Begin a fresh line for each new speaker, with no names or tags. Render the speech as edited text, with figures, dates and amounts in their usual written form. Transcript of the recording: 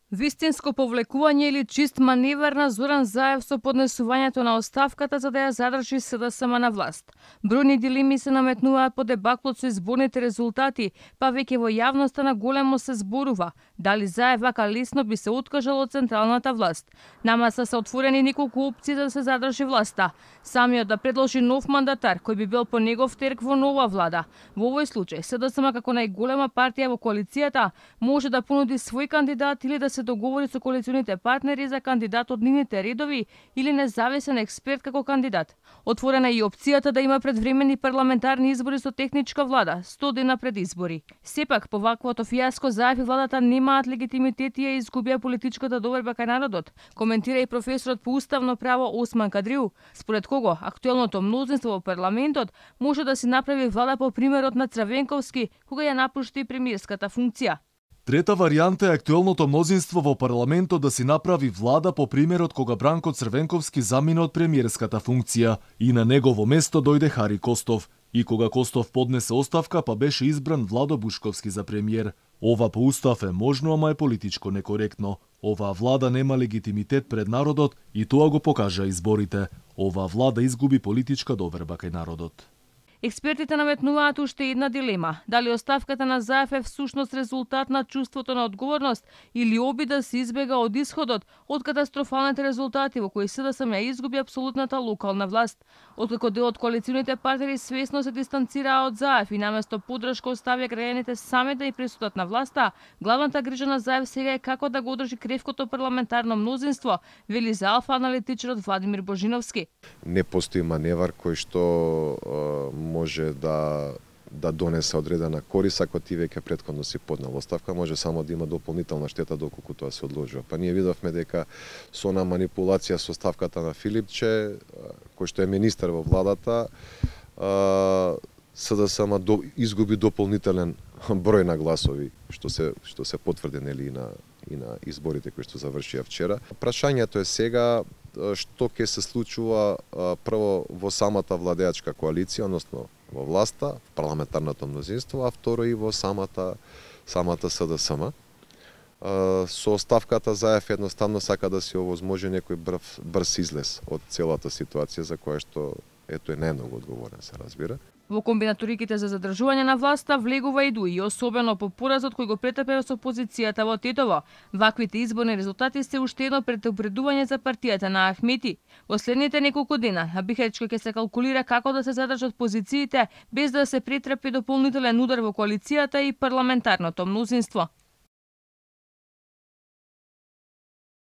Вистинско повлекување или чист маневар на Зоран Заев со поднесувањето на оставката за да ја задржи СДСМ на власт. Бројни дилеми се наметнуваат по дебаклот со изборните резултати, па веќе во јавноста на големо се зборува дали Заев вака лесно би се откажал од централната власт. На маса се отворени неколку опции за да се задржи власта. Самиот да предложи нов мандатар кој би бил по негов терк во нова влада. Во овој случај СДСМ како најголема партија во коалицијата може да понуди свој кандидат или да се договори со коалиционите партнери за кандидат од нивните редови или независен експерт како кандидат. Отворена е и опцијата да има предвремени парламентарни избори со техничка влада, 100 дена пред избори. Сепак, по ваквото фијаско Заев и владата немаат легитимитет и ја изгубија политичката доверба кај народот, коментира и професорот по уставно право Осман Кадриу, според кого актуелното мнозинство во парламентот може да си направи влада по примерот на Црвенковски, кога ја напушти премиерската функција.
Трета варијанта е актуелното мнозинство во парламентот да си направи влада по примерот кога Бранко Црвенковски замина од премиерската функција и на негово место дојде Хари Костов. И кога Костов поднесе оставка, па беше избран Владо Бушковски за премиер. Ова по устав е можно, ама е политичко некоректно. Оваа влада нема легитимитет пред народот и тоа го покажа изборите. Оваа влада изгуби политичка доверба кај народот.
Експертите наметнуваат уште една дилема. Дали оставката на Заев е всушност резултат на чувството на одговорност или обид да се избега од исходот од катастрофалните резултати во кои СДСМ ја изгуби апсолутната локална власт. Откако дел од коалиционите партнери свесно се дистанцираа од Заев и наместо поддршка оставија граѓаните сами да ја присудат на власта, главната грижа на Заев сега е како да го одржи кревкото парламентарно мнозинство, вели за Алфа аналитичарот Владимир Божиновски.
Не постои маневар кој што може да донесе одредена корист ако ти веќе претходно си поднел оставка, може само да има дополнителна штета доколку тоа се одложува. Па ние видовме дека со она манипулација со оставката на Филипче, кој што е министер во владата, СДСМ изгуби дополнителен број на гласови, што се потврди нели и на изборите кои што завршија вчера. Прашањето е сега што ќе се случува прво во самата владеачка коалиција, односно во власта, парламентарното мнозинство, а второ и во самата СДСМ. Со оставката Заев едноставно сака да се овозможи некој брз излез од целата ситуација за која што ето е најмногу одговорен, се разбира.
Во комбинаториките за задржување на власта влегува и ДУИ, особено по поразот кој го претепе со опозицијата во Тетово. Ваквите изборни резултати се уште едно предупредување за партијата на Ахмети. Во следните неколку дена на Бихаречко ќе се калкулира како да се задржат позициите без да се претрпи дополнителен удар во коалицијата и парламентарното мнозинство.